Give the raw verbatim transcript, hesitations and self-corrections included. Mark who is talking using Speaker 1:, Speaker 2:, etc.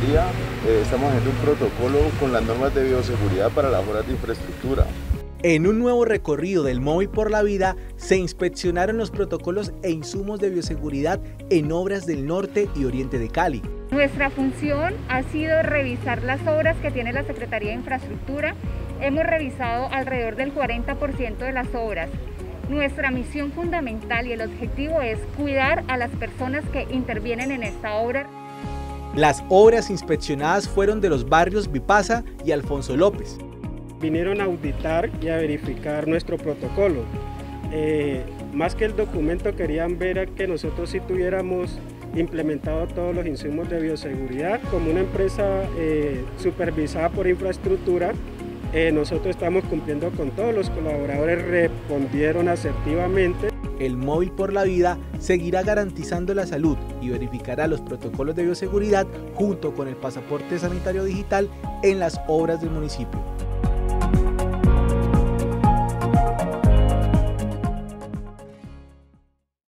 Speaker 1: alcaldía eh, estamos haciendo un protocolo con las normas de bioseguridad para las obras de infraestructura.
Speaker 2: En un nuevo recorrido del Móvil por la Vida, se inspeccionaron los protocolos e insumos de bioseguridad en obras del norte y oriente de Cali.
Speaker 3: Nuestra función ha sido revisar las obras que tiene la Secretaría de Infraestructura. Hemos revisado alrededor del cuarenta por ciento de las obras. Nuestra misión fundamental y el objetivo es cuidar a las personas que intervienen en esta obra.
Speaker 2: Las obras inspeccionadas fueron de los barrios Vipasa y Alfonso López.
Speaker 4: Vinieron a auditar y a verificar nuestro protocolo. Eh, más que el documento querían ver que nosotros sí tuviéramos implementado todos los insumos de bioseguridad. Como una empresa eh, supervisada por infraestructura, eh, nosotros estamos cumpliendo con todos, los colaboradores respondieron asertivamente.
Speaker 2: El Móvil por la Vida seguirá garantizando la salud y verificará los protocolos de bioseguridad junto con el pasaporte sanitario digital en las obras del municipio.